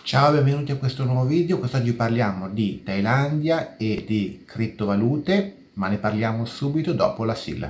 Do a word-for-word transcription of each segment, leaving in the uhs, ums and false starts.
Ciao, benvenuti a questo nuovo video. Quest'oggi parliamo di Thailandia e di criptovalute, ma ne parliamo subito dopo la sigla.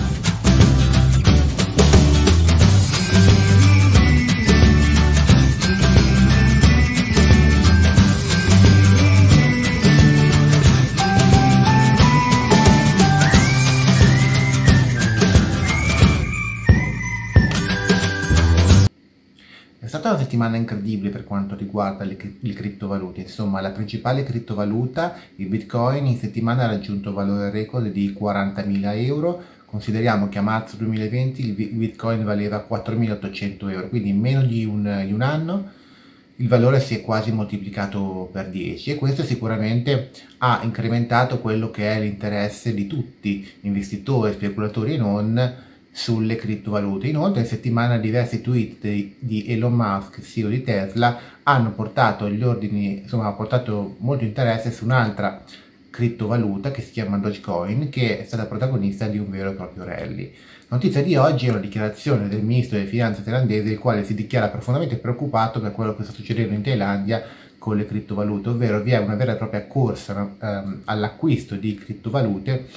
È stata una settimana incredibile per quanto riguarda le, le criptovalute. Insomma, la principale criptovaluta, il Bitcoin, in settimana ha raggiunto un valore record di quarantamila euro. Consideriamo che a marzo duemilaventi il Bitcoin valeva quattromilaottocento euro, quindi in meno di un, di un anno il valore si è quasi moltiplicato per dieci, e questo sicuramente ha incrementato quello che è l'interesse di tutti, investitori, speculatori e non, sulle criptovalute. Inoltre in settimana diversi tweet di, di Elon Musk, C E O di Tesla, hanno portato gli ordini, insomma, ha portato molto interesse su un'altra criptovaluta che si chiama Dogecoin, che è stata protagonista di un vero e proprio rally. La notizia di oggi è una dichiarazione del ministro delle finanze thailandese, il quale si dichiara profondamente preoccupato per quello che sta succedendo in Thailandia con le criptovalute, ovvero vi è una vera e propria corsa ehm, all'acquisto di criptovalute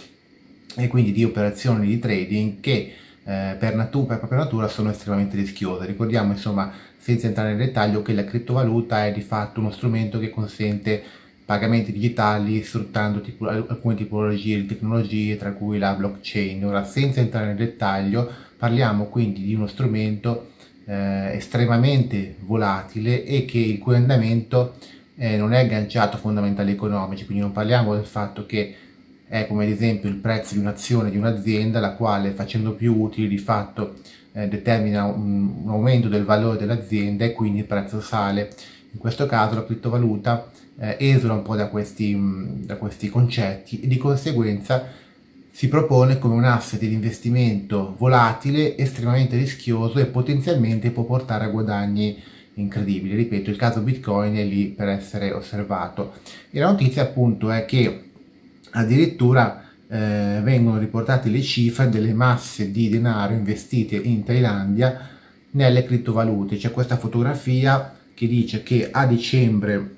e quindi di operazioni di trading che Eh, per, natura, per propria natura sono estremamente rischiose. Ricordiamo, insomma, senza entrare nel dettaglio, che la criptovaluta è di fatto uno strumento che consente pagamenti digitali sfruttando tipo, alcune tipologie di tecnologie, tra cui la blockchain. Ora, senza entrare nel dettaglio, parliamo quindi di uno strumento eh, estremamente volatile e che il cui andamento eh, non è agganciato a fondamentali economici, quindi non parliamo del fatto che è come ad esempio il prezzo di un'azione di un'azienda, la quale, facendo più utili, di fatto eh, determina un, un aumento del valore dell'azienda e quindi il prezzo sale. In questo caso la criptovaluta eh, esula un po' da questi, mh, da questi concetti e di conseguenza si propone come un asset di investimento volatile, estremamente rischioso e potenzialmente può portare a guadagni incredibili. Ripeto, il caso Bitcoin è lì per essere osservato. E la notizia appunto è che addirittura eh, vengono riportate le cifre delle masse di denaro investite in Thailandia nelle criptovalute. C'è questa fotografia che dice che a dicembre,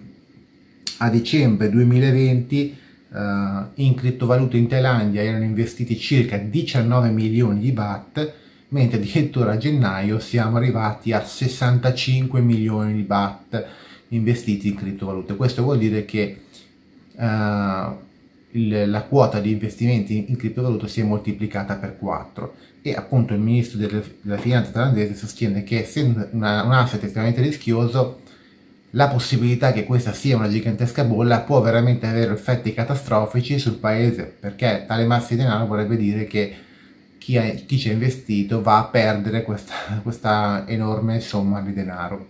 a dicembre duemilaventi eh, in criptovalute in Thailandia erano investiti circa diciannove milioni di baht, mentre addirittura a gennaio siamo arrivati a sessantacinque milioni di baht investiti in criptovalute. Questo vuol dire che eh, Il, la quota di investimenti in criptovaluta si è moltiplicata per quattro, e appunto il ministro delle, della finanza thailandese sostiene che, essendo una, un asset estremamente rischioso, la possibilità che questa sia una gigantesca bolla può veramente avere effetti catastrofici sul paese, perché tale massa di denaro vorrebbe dire che chi, ha, chi ci ha investito va a perdere questa, questa enorme somma di denaro.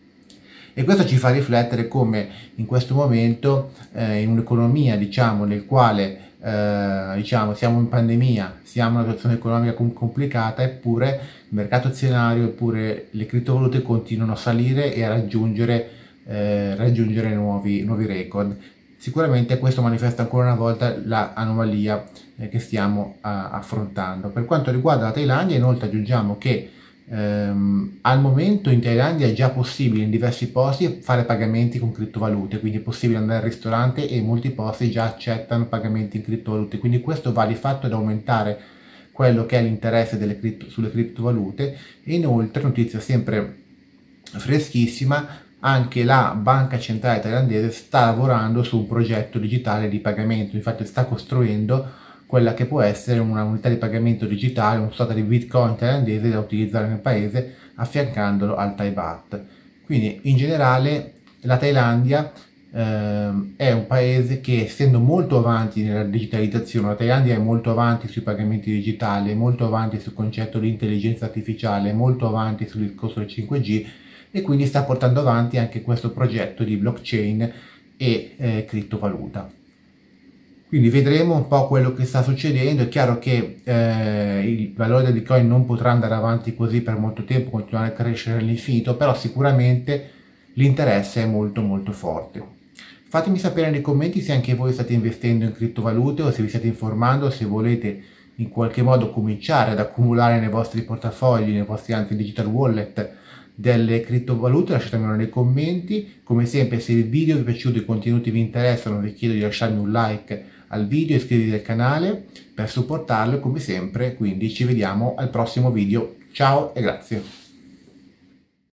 E questo ci fa riflettere come in questo momento eh, in un'economia, diciamo, nel quale eh, diciamo, siamo in pandemia, siamo in una situazione economica complicata, eppure il mercato azionario, eppure le criptovalute continuano a salire e a raggiungere, eh, raggiungere nuovi, nuovi record. Sicuramente questo manifesta ancora una volta l'anomalia eh, che stiamo a, affrontando. Per quanto riguarda la Thailandia, inoltre aggiungiamo che Um, al momento in Thailandia è già possibile in diversi posti fare pagamenti con criptovalute, quindi è possibile andare al ristorante e molti posti già accettano pagamenti in criptovalute, quindi questo va di fatto ad aumentare quello che è l'interesse delle cripto, sulle criptovalute. E inoltre, notizia sempre freschissima, anche la banca centrale thailandese sta lavorando su un progetto digitale di pagamento, infatti sta costruendo quella che può essere una unità di pagamento digitale, una sorta di Bitcoin thailandese da utilizzare nel paese, affiancandolo al Thai Baht. Quindi in generale la Thailandia ehm, è un paese che, essendo molto avanti nella digitalizzazione, la Thailandia è molto avanti sui pagamenti digitali, è molto avanti sul concetto di intelligenza artificiale, è molto avanti sul discorso del cinque G, e quindi sta portando avanti anche questo progetto di blockchain e eh, criptovaluta. Quindi vedremo un po' quello che sta succedendo. È chiaro che eh, il valore del Bitcoin non potrà andare avanti così per molto tempo, continuare a crescere all'infinito, però sicuramente l'interesse è molto molto forte. Fatemi sapere nei commenti se anche voi state investendo in criptovalute o se vi state informando, se volete in qualche modo cominciare ad accumulare nei vostri portafogli, nei vostri anzi digital wallet, delle criptovalute, lasciatemelo nei commenti. Come sempre, se il video vi è piaciuto e i contenuti vi interessano, vi chiedo di lasciarmi un like al video e iscrivervi al canale per supportarlo, come sempre. Quindi ci vediamo al prossimo video. Ciao e grazie.